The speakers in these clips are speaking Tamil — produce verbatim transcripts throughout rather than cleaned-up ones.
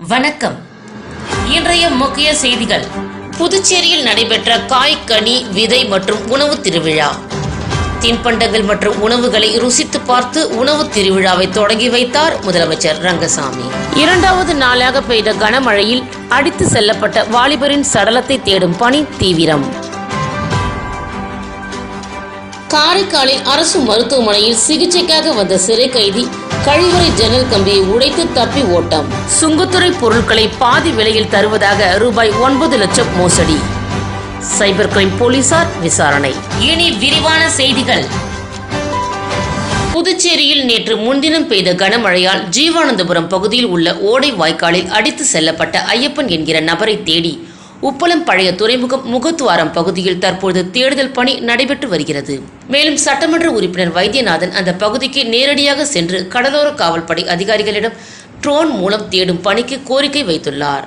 வணக்கம். இன்றைய முக்கிய செய்திகள். புதுச்சேரியில் நடைபெற்ற காய், கனி, விதை மற்றும் உணவு திருவிழா. தின்பண்டங்கள் மற்றும் உணவுகளை ருசித்து பார்த்து உணவு திருவிழாவை தொடங்கி வைத்தார் முதலமைச்சர் ரங்கசாமி. இரண்டாவது நாளாக பெய்த கனமழையில் அடித்து செல்லப்பட்ட வாலிபரின் சடலத்தை தேடும் பணி தீவிரம். காரைக்காலில் அரசு மருத்துவமனையில் சிகிச்சைக்காக வந்த சிறை கைதி கழிவறை ஜன்னல் கம்பியை உடைத்து தப்பி ஓட்டம். சுங்கத்துறை பொருட்களை பாதி விலையில் தருவதாக ரூபாய் ஒன்பது லட்சம் மோசடி. சைபர் கிரைம் போலீசார் விசாரணை. இனி விரிவான செய்திகள். புதுச்சேரியில் நேற்று முன்தினம் பெய்த கனமழையால் ஜீவானந்தபுரம் பகுதியில் உள்ள ஓடை வாய்க்காலில் அடித்து செல்லப்பட்ட ஐயப்பன் என்கிற நபரை தேடி உப்பளம் பழைய துறைமுகம் முகத்துவாரம் பகுதியில் தற்போது தேடுதல் பணி நடைபெற்று வருகிறது. மேலும் சட்டமன்ற உறுப்பினர் வைத்தியநாதன் அந்த பகுதிக்கு நேரடியாக சென்று கடலோர காவல்படை அதிகாரிகளிடம் ட்ரோன் மூலம் தேடும் பணிக்கு கோரிக்கை வைத்துள்ளார்.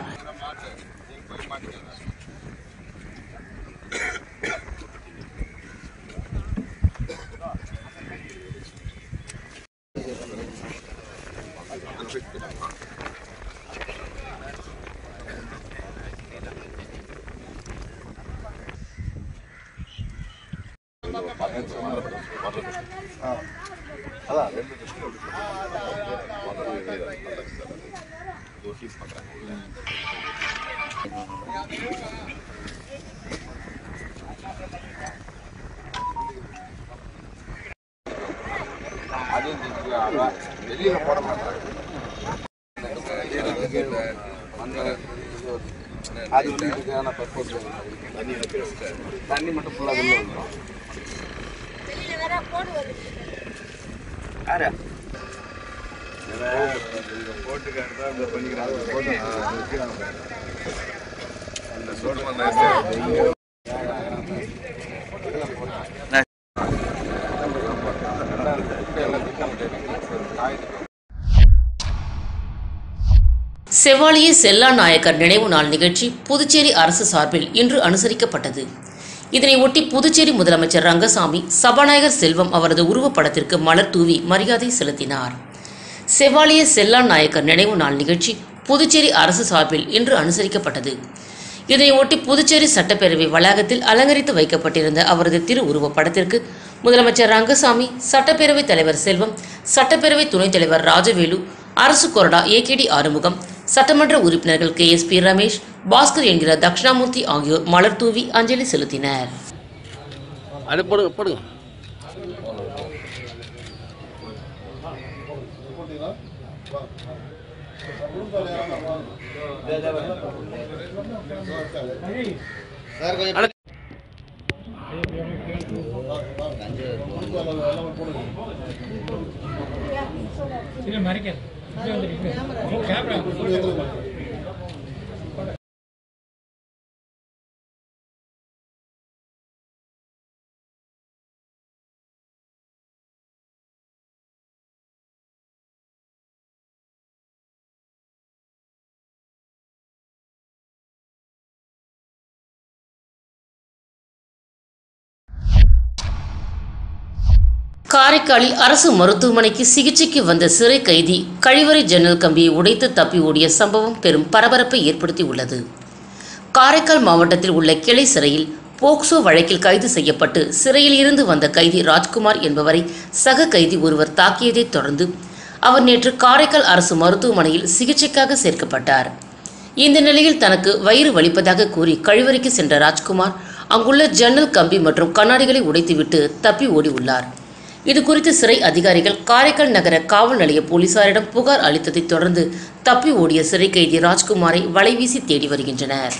வெளியில போட மாட்டாங்க. அது இதுக்கான பர்பஸ் தண்ணி மட்டும் ஃபுல்லாக வெளில வந்துடும். போட்டுக்காக பண்ணிக்கிறாங்க. செவாலிய செல்லா நாயக்கர் நினைவு நாள் நிகழ்ச்சி புதுச்சேரி அரசு சார்பில் இன்று அனுசரிக்கப்பட்டது. இதனை ஒட்டி புதுச்சேரி முதலமைச்சர் ரங்கசாமி சபாநாயகர் செல்வம் அவரது உருவப்படத்திற்கு மலர் தூவி மரியாதை செலுத்தினார். செவாலிய செல்லா நாயக்கர் நினைவு நாள் நிகழ்ச்சி புதுச்சேரி அரசு சார்பில் இன்று அனுசரிக்கப்பட்டது. இதனை ஒட்டி புதுச்சேரி சட்டப்பேரவை வளாகத்தில் அலங்கரித்து வைக்கப்பட்டிருந்த அவரது திரு உருவப்படத்திற்கு முதலமைச்சர் ரங்கசாமி, சட்டப்பேரவைத் தலைவர் செல்வம், சட்டப்பேரவை துணைத் தலைவர் ராஜவேலு, அரசு கொறடா ஏ கே டி ஆறுமுகம், சட்டமன்ற உறுப்பினர்கள் K S P Ramesh, Bhaskar என்கிற தட்சிணாமூர்த்தி ஆகியோர் மலர் தூவி அஞ்சலி செலுத்தினர். காரைக்காலில் அரசு மருத்துவமனைக்கு சிகிச்சைக்கு வந்த சிறை கைதி கழிவறை ஜன்னல் கம்பியை உடைத்து தப்பி ஓடிய சம்பவம் பெரும் பரபரப்பை ஏற்படுத்தி உள்ளது. காரைக்கால் மாவட்டத்தில் உள்ள கிளை சிறையில் போக்சோ வழக்கில் கைது செய்யப்பட்டு சிறையில் இருந்து வந்த கைதி ராஜ்குமார் என்பவரை சக கைதி ஒருவர் தாக்கியதை தொடர்ந்து அவர் நேற்று காரைக்கால் அரசு மருத்துவமனையில் சிகிச்சைக்காக சேர்க்கப்பட்டார். இந்த நிலையில் தனக்கு வயிறு வலிப்பதாக கூறி கழிவறைக்கு சென்ற ராஜ்குமார் அங்குள்ள ஜன்னல் கம்பி மற்றும் கண்ணாடிகளை உடைத்துவிட்டு தப்பி ஓடி உள்ளார். இதுகுறித்து சிறை அதிகாரிகள் காரைக்கால் நகர காவல் நிலைய போலீசாரிடம் புகார் அளித்ததை தொடர்ந்து தப்பி ஓடிய சிறை கைதி ராஜ்குமாரை வலைவீசி தேடி வருகின்றனர்.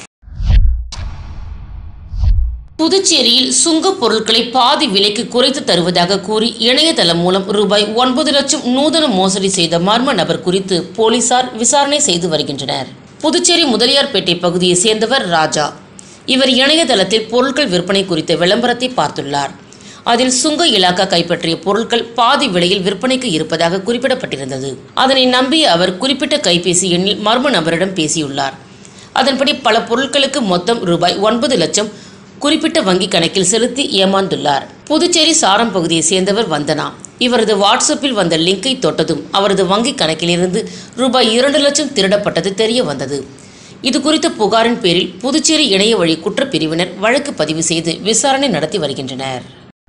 புதுச்சேரியில் சுங்க பொருட்களை பாதி விலைக்கு குறைத்து தருவதாக கூறி இணையதளம் மூலம் ரூபாய் ஒன்பது லட்சம் நூதன மோசடி செய்த மர்ம நபர் குறித்து போலீசார் விசாரணை செய்து வருகின்றனர். புதுச்சேரி முதலியார்பேட்டை பகுதியை சேர்ந்தவர் ராஜா. இவர் இணையதளத்தில் பொருட்கள் விற்பனை குறித்த விளம்பரத்தை பார்த்துள்ளார். அதில் சுங்க இலாக்கா கைப்பற்றிய பொருட்கள் பாதி விலையில் விற்பனைக்கு இருப்பதாக குறிப்பிடப்பட்டிருந்தது. அதனை நம்பிய அவர் குறிப்பிட்ட கைபேசி எண்ணில் மர்ம நபரிடம் பேசியுள்ளார். அதன்படி பல பொருட்களுக்கு மொத்தம் ரூபாய் ஒன்பது லட்சம் குறிப்பிட்ட வங்கி கணக்கில் செலுத்தி ஏமாந்துள்ளார். புதுச்சேரி சாரம் பகுதியை சேர்ந்தவர் வந்தனா. இவரது வாட்ஸ்அப்பில் வந்த லிங்கை தொட்டதும் அவரது வங்கி கணக்கிலிருந்து ரூபாய் இரண்டு லட்சம் திருடப்பட்டது தெரிய வந்தது. இது குறித்த புகாரின் பேரில் புதுச்சேரி இணைய வழி குற்றப்பிரிவினர் வழக்கு பதிவு செய்து விசாரணை நடத்தி வருகின்றனர்.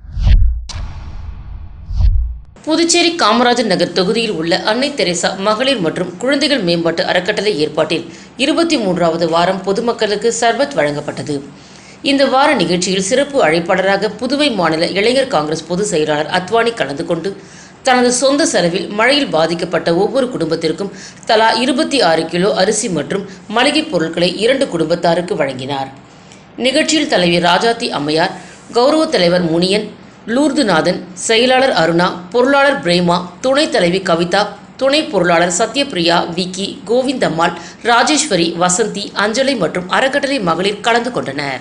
புதுச்சேரி காமராஜர் நகர் தொகுதியில் உள்ள அன்னை தெரேசா மகளிர் மற்றும் குழந்தைகள் மேம்பாட்டு அறக்கட்டளை ஏற்பாட்டில் இருபத்தி மூன்றாவது வாரம் பொதுமக்களுக்கு சர்பத் வழங்கப்பட்டது. இந்த வார நிகழ்ச்சியில் சிறப்பு அழைப்பாளராக புதுவை மாநில இளைஞர் காங்கிரஸ் பொதுச் செயலாளர் அத்வானி கலந்து கொண்டு தனது சொந்த செலவில் மழையில் பாதிக்கப்பட்ட ஒவ்வொரு குடும்பத்திற்கும் தலா இருபத்தி ஆறு கிலோ அரிசி மற்றும் மளிகைப் பொருட்களை இரண்டு குடும்பத்தாருக்கு வழங்கினார். நிகழ்ச்சியில் தலைவி ராஜாத்தி அம்மையார், கௌரவ தலைவர் முனியன், லூர்துநாதன், செயலாளர் அருணா, பொருளாளர் பிரேமா, துணைத் தலைவி கவிதா, துணை பொருளாளர் சத்யபிரியா, விக்கி, கோவிந்தம்மாள், ராஜேஸ்வரி, வசந்தி, அஞ்சலி மற்றும் அறக்கட்டளை மகளிர் கலந்து கொண்டனர்.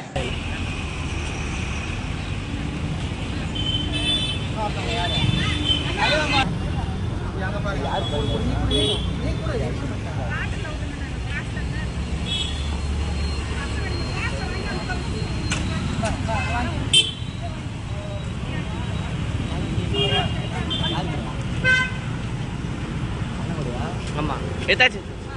ஆமா ஏதாச்சு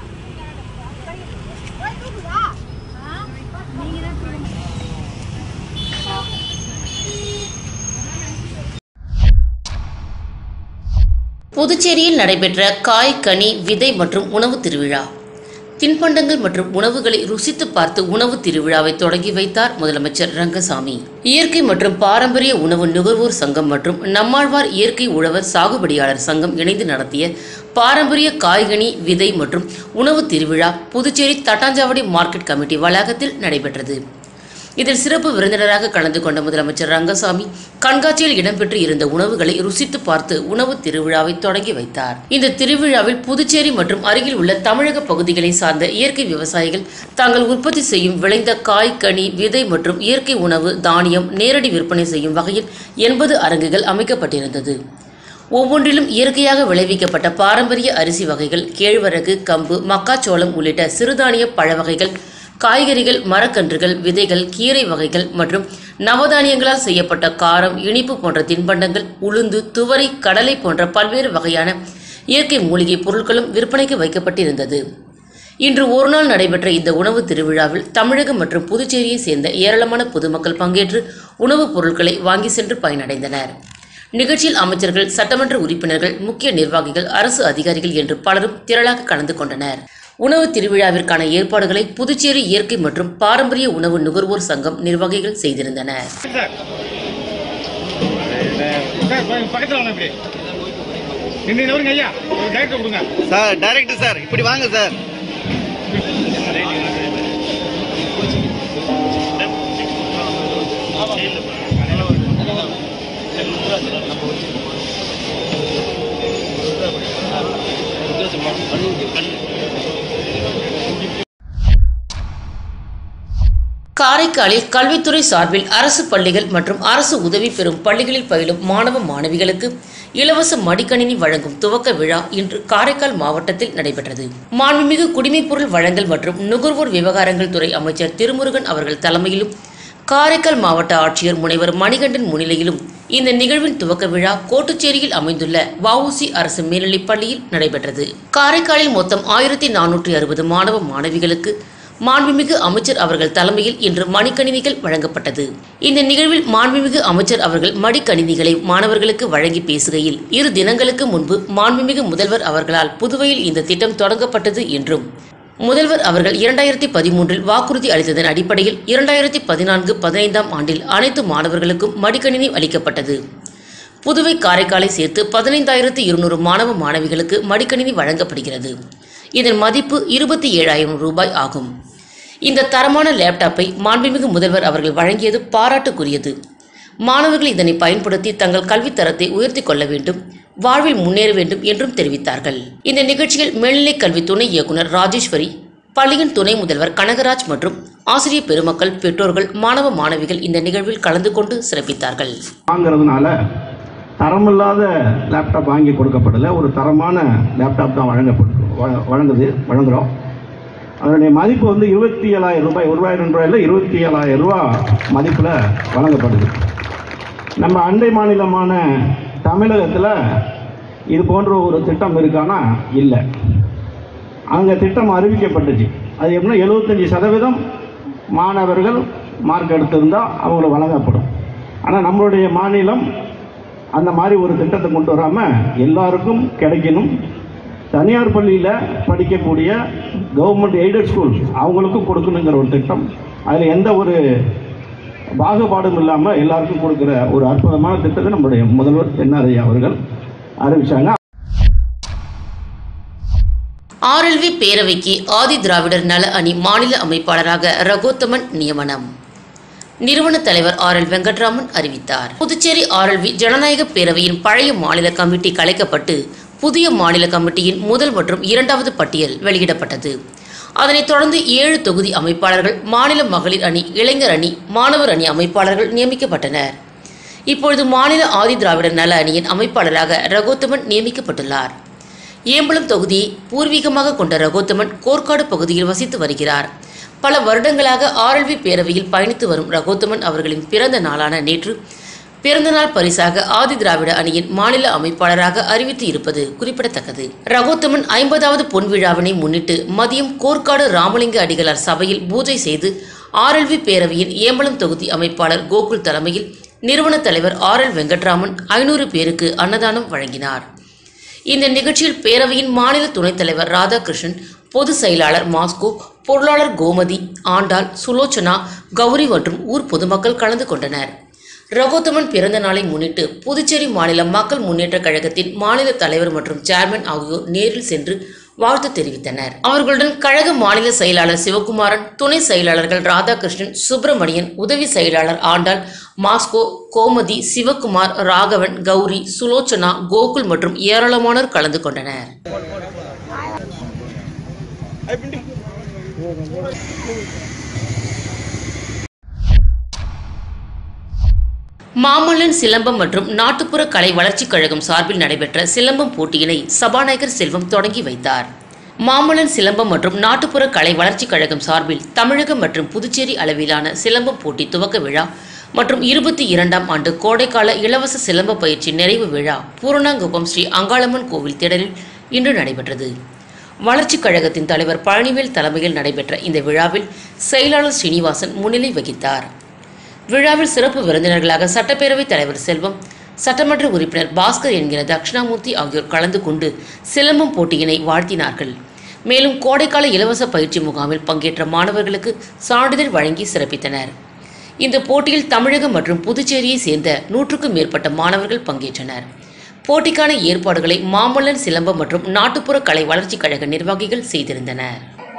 புதுச்சேரியில் நடைபெற்ற காய், கனி, விதை மற்றும் உணவு திருவிழா. தின்பண்டங்கள் மற்றும் உணவுகளை ருசித்து பார்த்து உணவு திருவிழாவை தொடங்கி வைத்தார் முதலமைச்சர் ரங்கசாமி. இயற்கை மற்றும் பாரம்பரிய உணவு நுகர்வோர் சங்கம் மற்றும் நம்மாழ்வார் இயற்கை உழவர் சாகுபடியாளர் சங்கம் இணைந்து நடத்திய பாரம்பரிய காய்கனி, விதை மற்றும் உணவு திருவிழா புதுச்சேரி தட்டாஞ்சாவடி மார்க்கெட் கமிட்டி வளாகத்தில் நடைபெற்றது. இதில் சிறப்பு விருந்தினராக கலந்து கொண்ட முதலமைச்சர் ரங்கசாமி கண்காட்சியில் இடம்பெற்று இருந்த உணவுகளை ருசித்து பார்த்து உணவு திருவிழாவை தொடங்கி வைத்தார். இந்த திருவிழாவில் புதுச்சேரி மற்றும் அருகில் உள்ள தமிழக பகுதிகளை சார்ந்த இயற்கை விவசாயிகள் தாங்கள் உற்பத்தி செய்யும் விளைந்த காய், கனி, விதை மற்றும் இயற்கை உணவு தானியம் நேரடி விற்பனை செய்யும் வகையில் எண்பது அரங்குகள் அமைக்கப்பட்டிருந்தது. ஒவ்வொன்றிலும் இயற்கையாக விளைவிக்கப்பட்ட பாரம்பரிய அரிசி வகைகள், கேழ்வரகு, கம்பு, மக்காச்சோளம் உள்ளிட்ட சிறுதானிய பழ வகைகள், காய்கறிகள், மரக்கன்றுகள், விதைகள், கீரை வகைகள் மற்றும் நவதானியங்களால் செய்யப்பட்ட காரம், இனிப்பு போன்ற தின்பண்டங்கள், உளுந்து, துவரை, கடலை போன்ற பல்வேறு வகையான இயற்கை மூலிகை பொருட்களும் விற்பனைக்கு வைக்கப்பட்டிருந்தது. இன்று ஒருநாள் நடைபெற்ற இந்த உணவு திருவிழாவில் தமிழகம் மற்றும் புதுச்சேரியை சேர்ந்த ஏராளமான பொதுமக்கள் பங்கேற்று உணவுப் பொருட்களை வாங்கி சென்று பயனடைந்தனர். நிகழ்ச்சியில் அமைச்சர்கள், சட்டமன்ற உறுப்பினர்கள், முக்கிய நிர்வாகிகள், அரசு அதிகாரிகள் என்று பலரும் திரளாக கலந்து கொண்டனர். உணவு திருவிழாவிற்கான ஏற்பாடுகளை புதுச்சேரி இயற்கை மற்றும் பாரம்பரிய உணவு நுகர்வோர் சங்கம் நிர்வாகிகள் செய்திருந்தனர். சார் டைரக்டர் சார் இப்படி வாங்க சார். காரைக்காலில் கல்வித்துறை சார்பில் அரசு பள்ளிகள் மற்றும் அரசு உதவி பெறும் பள்ளிகளில் பயிலும் மாணவ மாணவிகளுக்கு இலவச மடிக்கணினி வழங்கும் துவக்க விழா இன்று காரைக்கால் மாவட்டத்தில் நடைபெற்றது. மாண்புமிகு குடிமைப்பொருள் வழங்கல் மற்றும் நுகர்வோர் விவகாரங்கள் துறை அமைச்சர் திருமுருகன் அவர்கள் தலைமையிலும் காரைக்கால் மாவட்ட ஆட்சியர் முனைவர் மணிகண்டன் முன்னிலையிலும் இந்த நிகழ்வின் துவக்க விழா கோட்டுச்சேரியில் அமைந்துள்ள வஉசி அரசு மேல்நிலைப் பள்ளியில் நடைபெற்றது. காரைக்காலில் மொத்தம் ஆயிரத்தி நானூற்றி அறுபது மாணவ மாணவிகளுக்கு மாண்புமிகு அமைச்சர் அவர்கள் தலைமையில் இன்று மடிக்கணினிகள் வழங்கப்பட்டது. இந்த நிகழ்வில் மாண்புமிகு அமைச்சர் அவர்கள் மடிக்கணினிகளை மாணவர்களுக்கு வழங்கி பேசுகையில், இரு தினங்களுக்கு முன்பு மாண்புமிகு முதல்வர் அவர்களால் புதுவையில் இந்த திட்டம் தொடங்கப்பட்டது என்றும், முதல்வர் அவர்கள் இரண்டாயிரத்தி பதிமூன்றில் வாக்குறுதி அளித்ததன் அடிப்படையில் இரண்டாயிரத்தி பதினான்கு பதினைந்தாம் ஆண்டில் அனைத்து மாணவர்களுக்கும் மடிக்கணினி அளிக்கப்பட்டது. புதுவை, காரைக்காலை சேர்த்து பதினைந்தாயிரத்து இருநூறு மாணவ மாணவிகளுக்கு மடிக்கணினி வழங்கப்படுகிறது. இதன் மதிப்பு இருபத்தி ஏழாயிரம் ரூபாய் ஆகும். இந்த தரமான லேப்டாப்பை மாண்புமிகு முதல்வர் அவர்கள் வழங்கியது பாராட்டுக்குரியது. மாணவர்கள் இதனை பயன்படுத்தி தங்கள் கல்வித் தரத்தை உயர்த்தி கொள்ள வேண்டும், வாழ்வில் முன்னேற வேண்டும் என்றும் தெரிவித்தார்கள். இந்த நிகழ்ச்சியில் மேல்நிலைக் கல்வி துணை இயக்குநர் ராஜேஸ்வரி, பள்ளியின் துணை முதல்வர் கனகராஜ் மற்றும் ஆசிரியர் பெருமக்கள், பெற்றோர்கள், மாணவ மாணவிகள் இந்த நிகழ்வில் கலந்து கொண்டு சிறப்பித்தார்கள். தரமில்லாத லேப்டாப் வாங்கி கொடுக்கப்படல, ஒரு தரமான லேப்டாப் தான் வழங்கப்படு வழங்குது வழங்குகிறோம். அதனுடைய மதிப்பு வந்து இருபத்தி ஏழாயிரம் ரூபாய், ஒரு ரூபாய் ரெண்டு ரூபாயில் இருபத்தி ஏழாயிரம் ரூபா மதிப்பில் வழங்கப்படுது. நம்ம அண்டை மாநிலமான தமிழகத்தில் இது போன்ற ஒரு திட்டம் இருக்கானா? இல்லை. அங்கே திட்டம் அறிவிக்கப்பட்டுச்சு. அது எப்படின்னா எழுபத்தஞ்சி சதவீதம் மாணவர்கள் மார்க் எடுத்திருந்தால் அவங்களுக்கு வழங்கப்படும். ஆனால் நம்மளுடைய மாநிலம் அந்த மாதிரி ஒரு திட்டத்தை கொண்டு வராமல் எல்லாருக்கும் கிடைக்கணும். தனியார் பள்ளியில் படிக்கக்கூடிய கவர்மெண்ட் எய்டட் ஸ்கூல் அவங்களுக்கும் கொடுக்கணுங்கிற ஒரு திட்டம். அதில் எந்த ஒரு பாகுபாடும் இல்லாமல் எல்லாருக்கும் கொடுக்குற ஒரு அற்புதமான திட்டத்தை நம்முடைய முதல்வர் என்ஆர்ஐ அவர்கள் அறிவிச்சாங்க. ஆர்எல்வி பேரவைக்கு ஆதி திராவிடர் நல அணி மாநில அமைப்பாளராக ரகோத்தமன் நியமனம். நிறுவன தலைவர் ஆர் எல் வெங்கட்ராமன் அறிவித்தார். புதுச்சேரி ஆர்எல்வி ஜனநாயக பேரவையின் பழைய மாநில கமிட்டி கலைக்கப்பட்டு புதிய மாநில கமிட்டியின் முதல் மற்றும் இரண்டாவது பட்டியல் வெளியிடப்பட்டது. அதனைத் தொடர்ந்து ஏழு தொகுதி அமைப்பாளர்கள், மாநில மகளிர் அணி, இளைஞர் அணி, மாணவர் அணி அமைப்பாளர்கள் நியமிக்கப்பட்டனர். இப்பொழுது மாநில ஆதி திராவிடர் நல அணியின் அமைப்பாளராக ரகோத்தமன் நியமிக்கப்பட்டுள்ளார். ஏம்பலம் தொகுதியை பூர்வீகமாக கொண்ட ரகோத்தமன் கோர்க்காடு பகுதியில் வசித்து வருகிறார். பல வருடங்களாக ஆர்எல்வி பேரவையில் பயணித்து வரும் ரகோத்தமன் அவர்களின் பிறந்த நாளான நேற்று பிறந்தநாள் பரிசாக ஆதி திராவிட அணியின் மாநில அமைப்பாளராக அறிவித்து இருப்பது குறிப்பிடத்தக்கது. ரகோத்தமன் ஐம்பதாவது பொன் விழாவினை முன்னிட்டு மதியம் கோர்க்காடு ராமலிங்க அடிகளார் சபையில் பூஜை செய்து ஆர்எல்வி பேரவையின் ஏம்பலம் தொகுதி அமைப்பாளர் கோகுல் தலைமையில் நிறுவன தலைவர் ஆர் எல் வெங்கட்ராமன் ஐநூறு பேருக்கு அன்னதானம் வழங்கினார். இந்த நிகழ்ச்சியில் பேரவையின் மாநில துணைத் தலைவர் ராதாகிருஷ்ணன், பொதுச் செயலாளர் மாஸ்கோ, பொருளாளர் கோமதி, ஆண்டாள், சுலோச்சனா, கௌரி மற்றும் ஊர் பொதுமக்கள் கலந்து கொண்டனர். ரகோத்தமன் பிறந்த நாளை முன்னிட்டு புதுச்சேரி மாநில மக்கள் முன்னேற்ற கழகத்தின் மாநில தலைவர் மற்றும் சேர்மன் ஆகியோர் நேரில் சென்று வாழ்த்து தெரிவித்தனர். அவர்களுடன் கழக மாநில செயலாளர் சிவகுமாரன், துணை செயலாளர்கள் ராதாகிருஷ்ணன், சுப்பிரமணியன், உதவி செயலாளர் ஆண்டாள், மாஸ்கோ, கோமதி, சிவகுமார், ராகவன், கௌரி, சுலோச்சனா, கோகுல் மற்றும் ஏராளமானோர் கலந்து கொண்டனர். மாமல்லன் சிலம்பம் மற்றும் நாட்டுப்புற கலை வளர்ச்சிக் கழகம் சார்பில் நடைபெற்ற சிலம்பம் போட்டியினை சபாநாயகர் செல்வம் தொடங்கி வைத்தார். மாமல்லன் சிலம்பம் மற்றும் நாட்டுப்புற கலை வளர்ச்சிக் கழகம் சார்பில் தமிழகம் மற்றும் புதுச்சேரி அளவிலான சிலம்பம் போட்டி துவக்க விழா மற்றும் இருபத்தி இரண்டாம் ஆண்டு கோடைக்கால இலவச சிலம்ப பயிற்சி நிறைவு விழா பூரணாங்குப்பம் ஸ்ரீ அங்காளம்மன் கோவில் திடலில் இன்று நடைபெற்றது. வளர்ச்சிக் கழகத்தின் தலைவர் பழனிவேல் தலைமையில் நடைபெற்ற இந்த விழாவில் செயலாளர் ஸ்ரீனிவாசன் முன்னிலை வகித்தார். விழாவில் சிறப்பு விருந்தினர்களாக சட்டப்பேரவைத் தலைவர் செல்வம், சட்டமன்ற உறுப்பினர் பாஸ்கர் என்கிற தட்சிணாமூர்த்தி ஆகியோர் கலந்து கொண்டு சிலம்பம் போட்டியினை வாழ்த்தினார்கள். மேலும் கோடைக்கால இலவச பயிற்சி முகாமில் பங்கேற்ற மாணவர்களுக்கு சான்றிதழ் வழங்கி சிறப்பித்தனர். இந்த போட்டியில் தமிழகம் மற்றும் புதுச்சேரியை சேர்ந்த நூற்றுக்கும் மேற்பட்ட மாணவர்கள் பங்கேற்றனர். போட்டிக்கான ஏற்பாடுகளை மாமல்லன் சிலம்பம் மற்றும் நாட்டுப்புற கலை வளர்ச்சிக் கழக நிர்வாகிகள் செய்திருந்தனர்.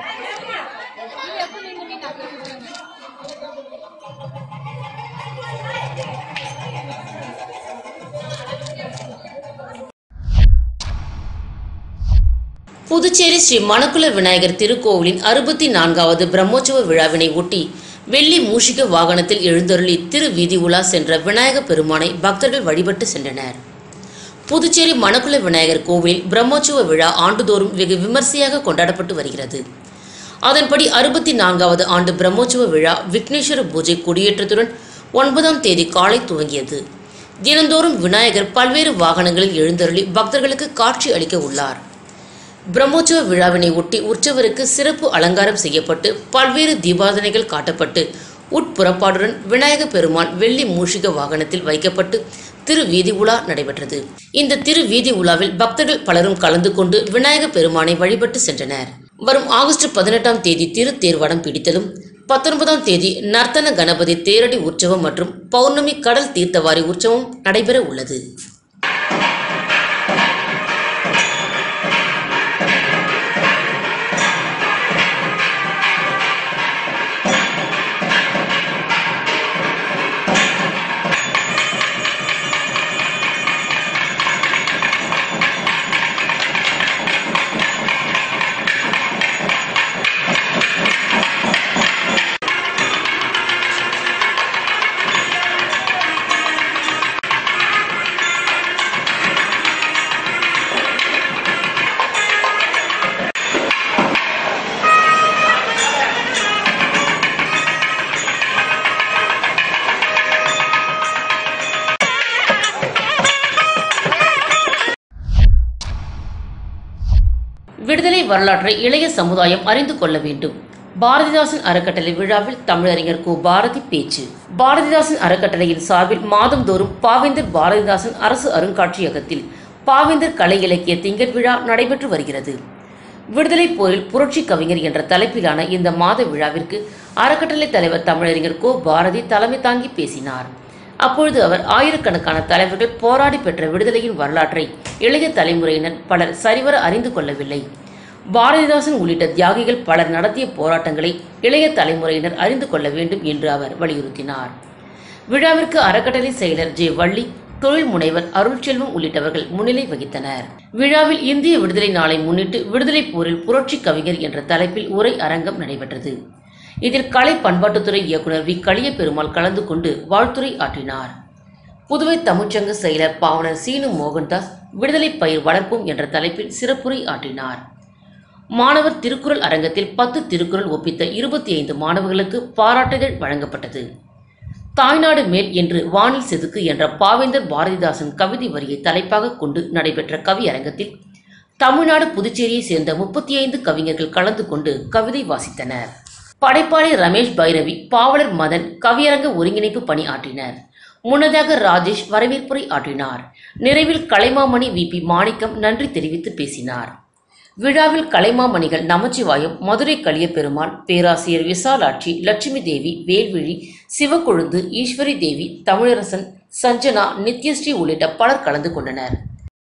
புதுச்சேரி ஸ்ரீ மணக்குள விநாயகர் திருக்கோவிலின் அறுபத்தி நான்காவது பிரம்மோற்சவ விழாவினை ஒட்டி வெள்ளி மூஷிக வாகனத்தில் எழுந்தருளி திரு வீதி உலா சென்ற விநாயக பெருமானை பக்தர்கள் வழிபட்டு சென்றனர். புதுச்சேரி மணக்குள விநாயகர் கோவிலில் பிரம்மோற்சவ விழா ஆண்டுதோறும் வெகு விமர்சையாக கொண்டாடப்பட்டு வருகிறது. அதன்படி அறுபத்தி நான்காவது ஆண்டு பிரம்மோற்சவ விழா விக்னேஸ்வர பூஜை கொடியேற்றத்துடன் ஒன்பதாம் தேதி காலை துவங்கியது. தினந்தோறும் விநாயகர் பல்வேறு வாகனங்களில் எழுந்தருளி பக்தர்களுக்கு காட்சி அளிக்க உள்ளார். பிரம்மோற்சவ விழாவினை ஒட்டி உற்சவருக்கு சிறப்பு அலங்காரம் செய்யப்பட்டு பல்வேறு தீபாதனைகள் காட்டப்பட்டு உட்புறப்பாடுடன் விநாயக பெருமான் வெள்ளி மூஷிக வாகனத்தில் வைக்கப்பட்டு திரு வீதி உலா நடைபெற்றது. இந்த திரு வீதி உலாவில் பக்தர்கள் பலரும் கலந்து கொண்டு விநாயக பெருமானை வழிபட்டு சென்றனர். வரும் ஆகஸ்ட் பதினெட்டாம் தேதி திரு தேர்வடம் பிடித்தலும், பத்தொன்பதாம் தேதி நர்த்தன கணபதி தேரடி உற்சவம் மற்றும் பௌர்ணமி கடல் தீர்த்தவாரி உற்சவம் நடைபெற உள்ளது. விடுதலை வரலாற்றை இளைய சமுதாயம் அறிந்து கொள்ள வேண்டும். பாரதிதாசன் அறக்கட்டளை விழாவில் தமிழறிஞர் கு பாரதி பேச்சு. பாரதிதாசன் அறக்கட்டளையின் சார்பில் மாதந்தோறும் பாவேந்தர் பாரதிதாசன் அரசு அருங்காட்சியகத்தில் பாவேந்தர் கலை இலக்கிய திங்கள் விழா நடைபெற்று வருகிறது. விடுதலை போரில் புரட்சி கவிஞர் என்ற தலைப்பிலான இந்த மாத விழாவிற்கு அறக்கட்டளை தலைவர் தமிழறிஞர் கு பாரதி தலைமை தாங்கி பேசினார். அப்பொழுது அவர் ஆயிரக்கணக்கான தலைவர்கள் போராடி பெற்ற விடுதலையின் வரலாற்றை இளைய தலைமுறையினர் பலர் சரிவர அறிந்து கொள்ளவில்லை. பாரதிதாசன் உள்ளிட்ட தியாகிகள் பலர் நடத்திய போராட்டங்களை இளைய தலைமுறையினர் அறிந்து கொள்ள வேண்டும் என்று அவர் வலியுறுத்தினார். விழாவிற்கு அறக்கட்டளை செயலர் ஜே வள்ளி, தொழில் முனைவர் அருள்செல்வம் உள்ளிட்டவர்கள் முன்னிலை வகித்தனர். விழாவில் இந்திய விடுதலை நாளை முன்னிட்டு விடுதலை போரில் புரட்சி கவிஞர் என்ற தலைப்பில் உரை அரங்கம் நடைபெற்றது. இதில் கலை பண்பாட்டுத்துறை இயக்குநர் வி களிய பெருமாள் கலந்து கொண்டு வாழ்த்துரை ஆற்றினார். புதுவை தமிழ்ச்சங்க செயலர் பாவனர் சீனு மோகன்தாஸ் விடுதலை பயிர் வளர்ப்போம் என்ற தலைப்பில் சிறப்புரை ஆற்றினார். மாணவர் திருக்குறள் அரங்கத்தில் பத்து திருக்குறள் ஒப்பித்த இருபத்தி ஐந்து மாணவர்களுக்கு பாராட்டுதல் வழங்கப்பட்டது. தாய்நாடு மேல் என்று வானில் செதுக்கு என்ற பாவேந்தர் பாரதிதாசன் கவிதை வரியை தலைப்பாக கொண்டு நடைபெற்ற கவி அரங்கத்தில் தமிழ்நாடு புதுச்சேரியை சேர்ந்த முப்பத்தி ஐந்து கவிஞர்கள் கலந்து கொண்டு கவிதை வாசித்தனர். படைப்பாளி ரமேஷ் பைரவி, பாவலர் மதன் கவியரங்க ஒருங்கிணைப்பு பணி ஆற்றினர். முன்னதாக ராஜேஷ் வரவேற்புரை ஆற்றினார். நிறைவில் கலைமாமணி வி பி மாணிக்கம் நன்றி தெரிவித்து பேசினார். விழாவில் கலைமாமணிகள் நமச்சிவாயம், மதுரை களிய பெருமாள், பேராசிரியர் விசாலாட்சி, லட்சுமி தேவி, வேல்விழி, சிவக்கொழுந்து, ஈஸ்வரி தேவி, தமிழரசன், சஞ்சனா, நித்யஸ்ரீ உள்ளிட்ட பலர் கலந்து கொண்டனர்.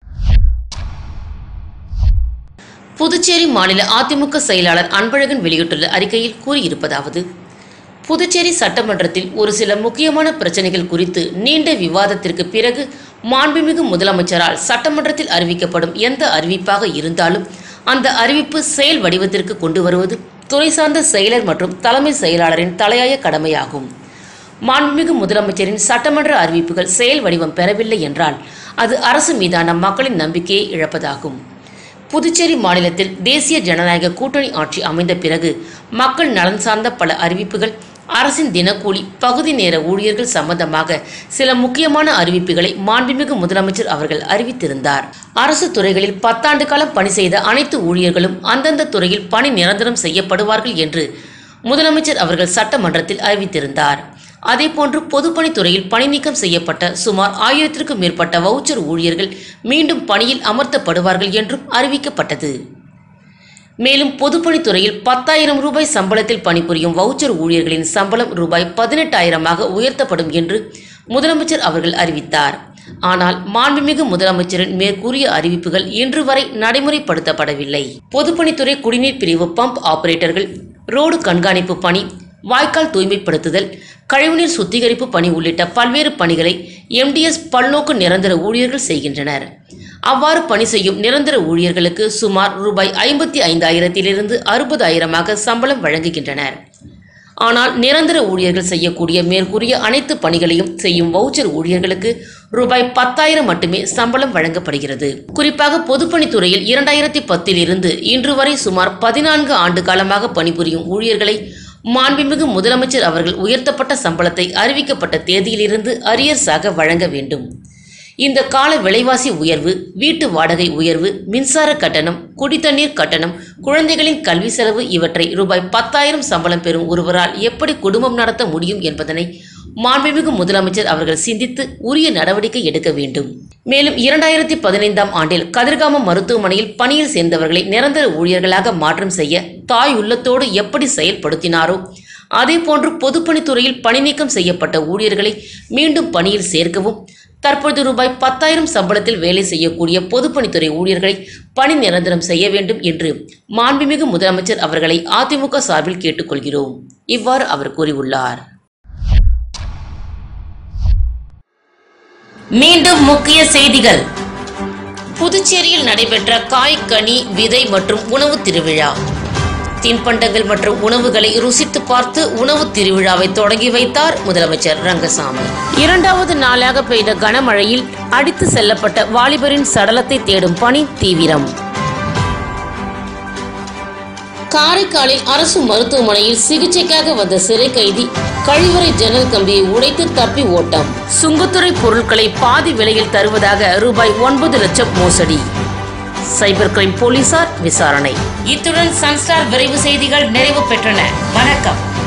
புதுச்சேரி மாநில அதிமுக செயலாளர் அன்பழகன் வெளியிட்டுள்ள அறிக்கையில் கூறியிருப்பதாவது: புதுச்சேரி சட்டமன்றத்தில் ஒரு சில முக்கியமான பிரச்சனைகள் குறித்து நீண்ட விவாதத்திற்கு பிறகு மாண்புமிகு முதலமைச்சரால் சட்டமன்றத்தில் அறிவிக்கப்படும் எந்த அறிவிப்பாக இருந்தாலும் அந்த அறிவிப்பு செயல் வடிவத்திற்கு கொண்டு வருவது துறை சார்ந்த செயலர் மற்றும் தலைமை செயலாளரின் தலையாய கடமையாகும். மாண்புமிகு முதலமைச்சரின் சட்டமன்ற அறிவிப்புகள் செயல் வடிவம் பெறவில்லை என்றால் அது அரசு மீதான மக்களின் நம்பிக்கையை இழப்பதாகும். புதுச்சேரி மாநிலத்தில் தேசிய ஜனநாயக கூட்டணி ஆட்சி அமைந்த பிறகு மக்கள் நலன் சார்ந்த பல அறிவிப்புகள், அரசின் தினக்கூலி, பகுதி நேர ஊழியர்கள் சம்பந்தமாக சில முக்கியமான அறிவிப்புகளை மாண்புமிகு முதலமைச்சர் அவர்கள் அறிவித்திருந்தார். அரசு துறைகளில் பத்தாண்டு காலம் பணி செய்த அனைத்து ஊழியர்களும் அந்தந்த துறையில் பணி நிரந்தரம் செய்யப்படுவார்கள் என்று முதலமைச்சர் அவர்கள் சட்டமன்றத்தில் அறிவித்திருந்தார். அதேபோன்று பொதுப்பணித்துறையில் பணி நீக்கம் செய்யப்பட்ட சுமார் ஆயிரத்திற்கும் மேற்பட்ட வவுச்சர் ஊழியர்கள் மீண்டும் பணியில் அமர்த்தப்படுவார்கள் என்றும் அறிவிக்கப்பட்டது. மேலும் பொதுப்பணித்துறையில் பத்தாயிரம் ரூபாய் சம்பளத்தில் பணிபுரியும் வவுச்சர் ஊழியர்களின் சம்பளம் ரூபாய் பதினெட்டாயிரமாக உயர்த்தப்படும் என்று முதலமைச்சர் அவர்கள் அறிவித்தார். ஆனால் மாண்புமிகு முதலமைச்சரின் மேற்கூறிய அறிவிப்புகள் இன்று வரை நடைமுறைப்படுத்தப்படவில்லை. பொதுப்பணித்துறை குடிநீர் பிரிவு பம்ப் ஆபரேட்டர்கள், ரோடு கண்காணிப்பு பணி, வாய்க்கால் தூய்மைப்படுத்துதல், கழிவுநீர் சுத்திகரிப்பு பணி உள்ளிட்ட பல்வேறு பணிகளை எம்டிஎஸ் பல்நோக்கு நிரந்தர ஊழியர்கள் செய்கின்றனர். அவ்வாறு பணி செய்யும் நிரந்தர ஊழியர்களுக்கு சுமார் ரூபாய் ஐம்பத்தி ஐந்தாயிரத்திலிருந்து அறுபதாயிரமாக சம்பளம் வழங்குகின்றனர். ஆனால் நிரந்தர ஊழியர்கள் செய்யக்கூடிய மேற்கூறிய அனைத்து பணிகளையும் செய்யும் வவுச்சர் ஊழியர்களுக்கு ரூபாய் பத்தாயிரம் மட்டுமே சம்பளம் வழங்கப்படுகிறது. குறிப்பாக பொதுப்பணித்துறையில் இரண்டாயிரத்தி பத்தில் இருந்து இன்று வரை சுமார் பதினான்கு ஆண்டு காலமாக பணிபுரியும் ஊழியர்களை மாண்புமிகு முதலமைச்சர் அவர்கள் உயர்த்தப்பட்ட சம்பளத்தை அறிவிக்கப்பட்ட தேதியிலிருந்து அரியர்ஸாக வழங்க வேண்டும். இந்த கால விலைவாசி உயர்வு, வீட்டு வாடகை உயர்வு, மின்சார கட்டணம், குடித்தண்ணீர் கட்டணம், குழந்தைகளின் கல்வி செலவு இவற்றை ரூபாய் பத்தாயிரம் சம்பளம் பெறும் ஒருவரால் எப்படி குடும்பம் நடத்த முடியும் என்பதனை மாண்புமிகு முதலமைச்சர் அவர்கள் சிந்தித்து உரிய நடவடிக்கை எடுக்க வேண்டும். மேலும் இரண்டாயிரத்தி பதினைந்தாம் ஆண்டில் கதிர்காமம் மருத்துவமனையில் பணியில் சேர்ந்தவர்களை நிரந்தர ஊழியர்களாக மாற்றம் செய்ய தாய் உள்ளத்தோடு எப்படி செயல்படுத்தினாரோ அதேபோன்று பொதுப்பணித்துறையில் பணி நீக்கம் செய்யப்பட்ட ஊழியர்களை மீண்டும் பணியில் சேர்க்கவும், தற்பொழுது ரூபாய் பத்தாயிரம் சம்பளத்தில் வேலை செய்யக்கூடிய பொதுப்பணித்துறை ஊழியர்களை பணி நிரந்தரம் செய்ய வேண்டும் என்று மாண்புமிகு முதலமைச்சர் அவர்களை அதிமுக சார்பில் கேட்டுக்கொள்கிறோம். இவ்வாறு அவர் கூறியுள்ளார். மீண்டும் முக்கிய செய்திகள். புதுச்சேரியில் நடைபெற்ற காய், கனி, விதை மற்றும் உணவு திருவிழா. தின்பண்டங்கள் மற்றும் உணவுகளை ருசித்து பார்த்து உணவு திருவிழாவை தொடங்கி வைத்தார் முதலமைச்சர் ரங்கசாமி. இரண்டாவது நாளாக பெய்த கனமழையில் அடித்து செல்லப்பட்ட வாலிபரின் சடலத்தை தேடும் பணி தீவிரம். காரைக்காலில் அரசு மருத்துவமனையில் சிகிச்சைக்காக வந்த சிறை கைதி கழிவறை ஜன்னல் கம்பியை உடைத்து தப்பி ஓட்டம். சுங்கத்துறை பொருட்களை பாதி விலையில் தருவதாக ரூபாய் ஒன்பது லட்சம் மோசடி. சைபர் கிரைம் போலீசார் விசாரணை. இத்துடன் சன்ஸ்டார் விரைவு செய்திகள் நிறைவு பெற்றன. வணக்கம்.